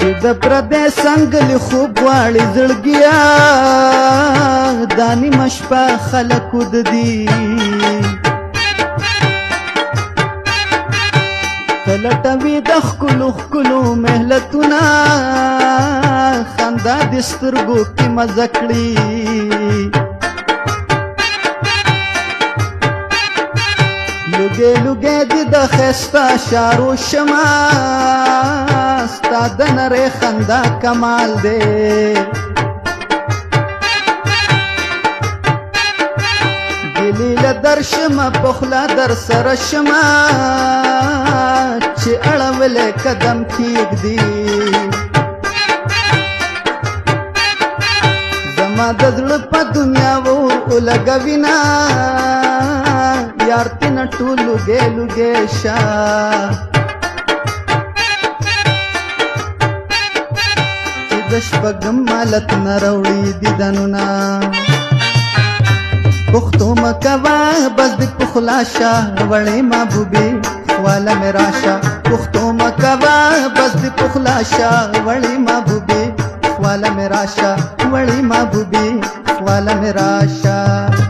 چې د پردې څنګلې خوب غواړي زړګیا دا نیمه شپه خلک وده دي ته لټوي د ښکلو ښکلو مهلتونه خندا د سترګو کې مزه کړي لوګې لوګې دي د ښایسته شارو شمه ستا د نرۍ خندا کمال دی ګیلې له در شمه په خوله در سره شمه چې اړولی قدم کښېږدي زما د زړه په دنیا ور ولګوینه یار تینا ټول لوګې لوګې شه چې د شپږم مالت نه راوړي دیدنونه پښتو مه کوه بس د پخلا شه وړې محبوبې خواله مې راشه پښتو مه کوه بس د پخلا شه وړې محبوبې خواله مې راشه وړې محبوبې خواله مې راشه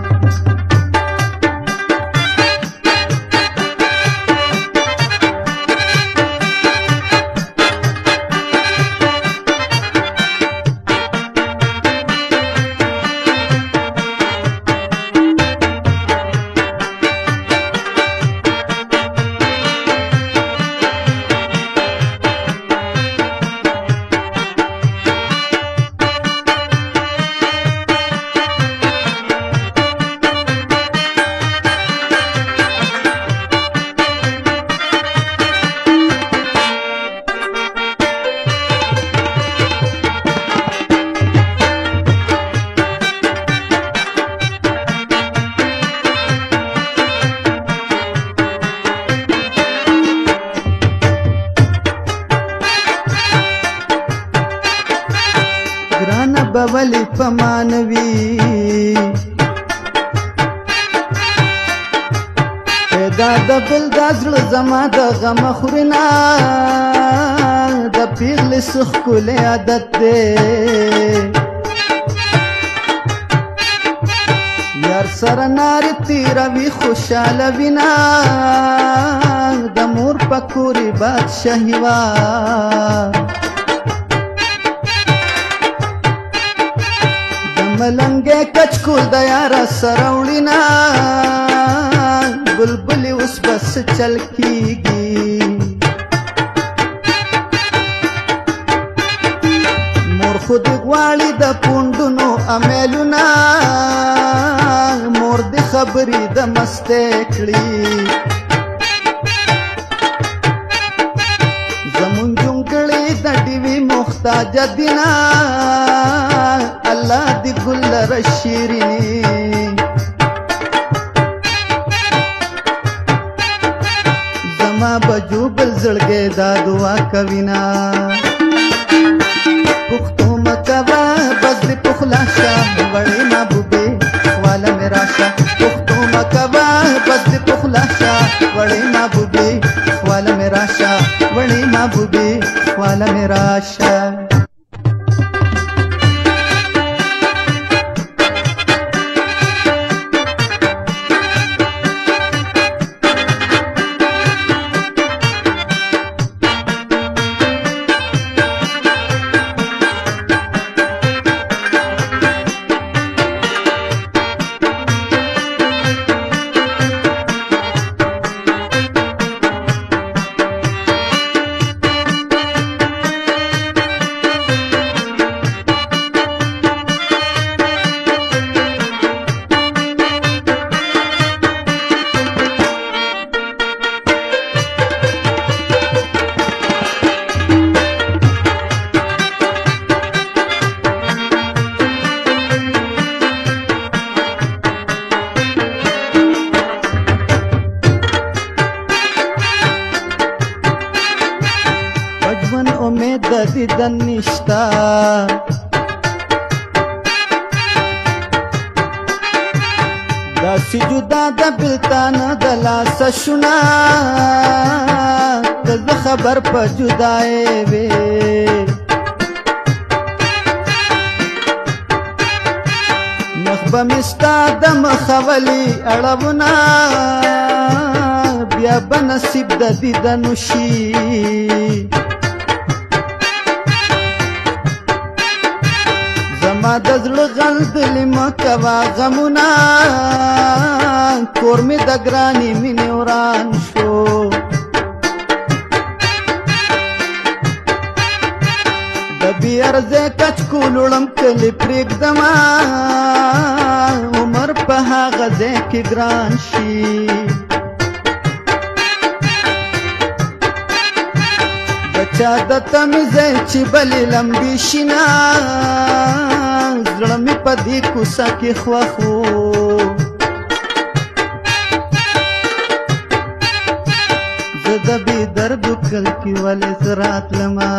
ګرانه به ولې په مانوي پیدا د بل دا زړه زما د غمه خوري نه د پیغلې څه ښکلی عادت دی یار سره نارې تېروي خوشحاله وینه د مور په کورې بادشاهي وه ملنګې کچکول د یاره سره وړینه بلبلې اوس به څه چل کېږي مور خو دې غواړي د پونډونو امیلونه مور دې خبرې د مستې کړي زمونږ جونګړې د ډیوې محتاجه دینه الله دی ګل لره شیریني زما بجو بل زړګی دا دعا کوینه پښتو مه کوه بس دې پخلا شه وړې محبوبې خواله مې راشه پښتو مه کوه بس دې پخلا شه وړې محبوبې خواله مې راشه وړې محبوبې خواله مې راشه امید د دیدن نشتا داسې جدا د بلتانه د لاسه شونه که زه خبر په جدای وې بمستا د مخولي اړونا بیا بنصیب د دیدن شي زما د زړه غل دل مکوا غمونه کور مې د ګرانې مینې وران شو د بې ارزه کچ کولوړم کلي پرېږدمه عمر په هغه ځای کې ګران شي چا د تمې ځای چې بلې لمبې شي نه زړه مې په دې کوڅه کې خوښ و زه د بې دردو کلکې ولې زه راتلمه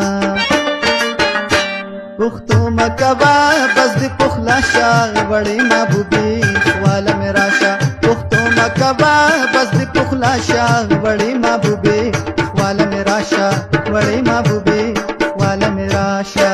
پښتو مه کوه بس دې پخلا شه وړې محبوبې خواله مې راشه پښتو مه کوه بس دې پخلا شه وړې محبوبې خواله مې راشه وړې محبوبې خواله مې راشه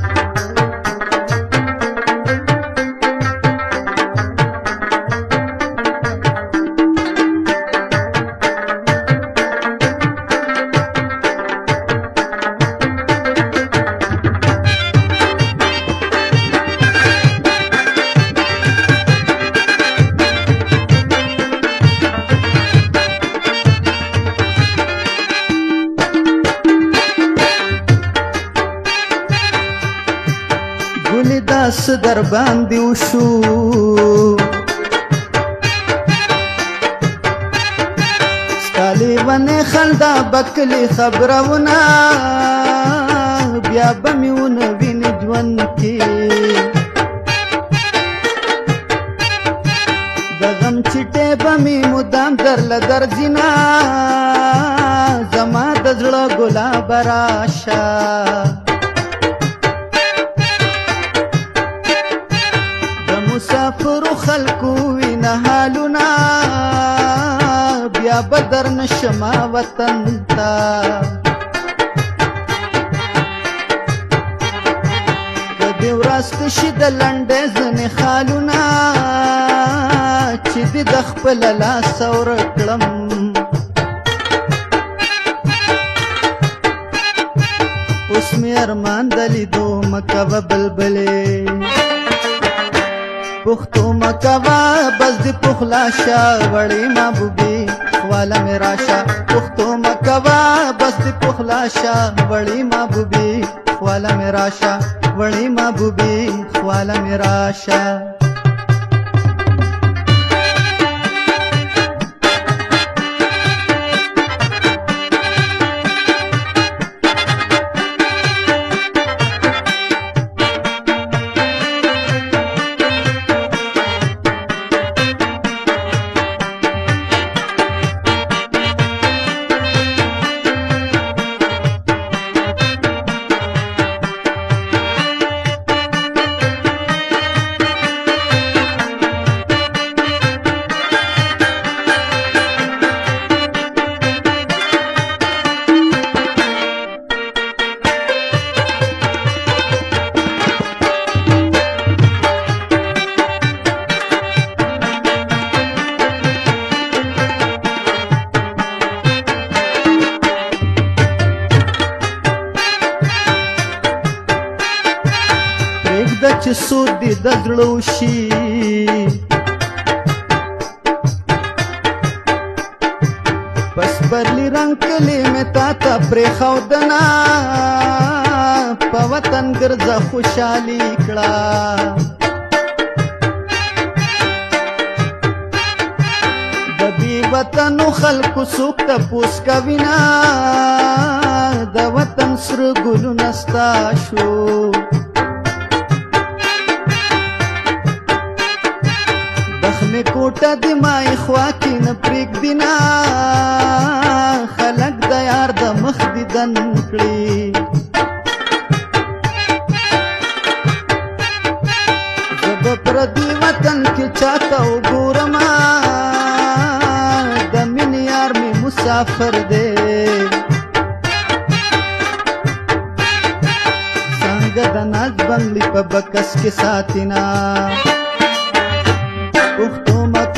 ګلې داس در باندې وشو ستا لیونې خندا بکلې خبرونه بیا به مې ونه وینې ژوند کې د غم چټې به مې مدام درله درځینه زما د زړه ګلابه راشه مسافرو خلکو وینه حالونه بیا به درنشمه وطن ته که دې ورځ تشي د لنډې ځنې خالونه چې دې د خپله لاسه ورکړم اوس مې ارمان د لیدو مه کوه بلبلې پښتو مه کوه بس دې پخلا شه وړې محبوبې خواله مې راشه پښتو مه کوه بس دې پخلا شه وړې محبوبې خواله مې راشه وړې محبوبې خواله مې راشه چې سود دې د زړه وشي بس برلی رنګ کلي مې تا ته پرېښودنه په وطن ګرځه خوشحالي کړه د بې وطنو خلکو څوک تپوس کوي نه د وطن سره ګلونه ستا شو مې کوټه د مای خوا کې نه پرېږدي نه خلک د یار د مخ دیدن کړي زه به پردي وطن کې چاته وګورمه د مینې یار مې مسافر دی څنګه د ناز بنګلي په بکس کې ساتینا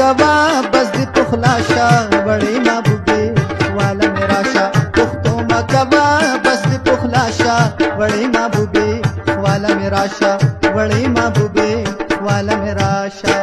مکوا بس دی پخلاشا وړې محبوبې والا میرا شا پختو مکوا بس دی پخلاشا وړې محبوبې والا میرا شا وړې محبوبې والا میرا شا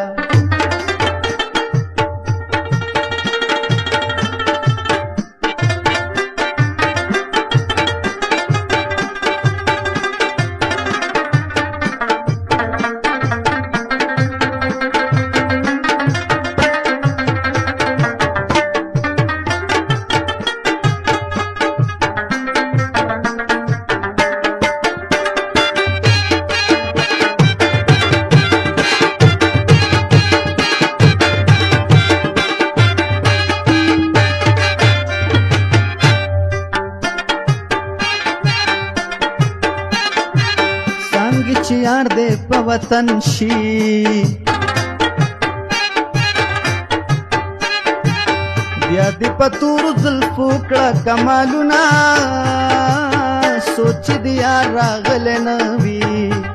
چې یار دې په وطن شي بیا دې په تورو زلفو کړه کمالونه سوچ دې یار راغلی نه وي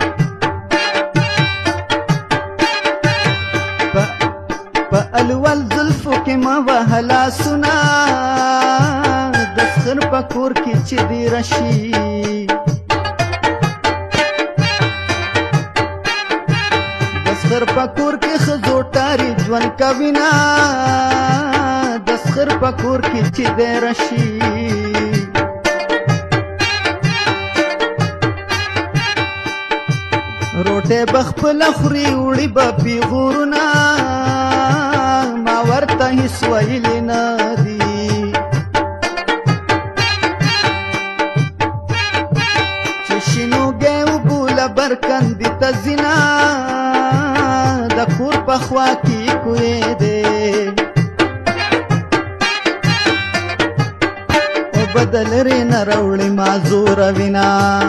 په الول زلفو کې ما وهه لاسونه د سخر په کور کې چې دې راشي دسخر پکور کې خزو ټاری ژوند کوینا دسخر پکور کې چې دې راشي روټه بخپل خوري وړي به پیغورنا ما ورته هیڅ ویلې نه دي چې شینوګې وبوله برکندې ته زینا د کور په خوا کې کوې دی او بدل لرې نه راوړې ما زوره وینا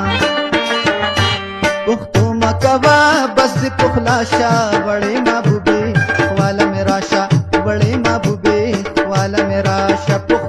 پښتو مه کوه بس دې پخلاشه وړې محبوبې واله مې راشه وړې محبوبې واله مې راشه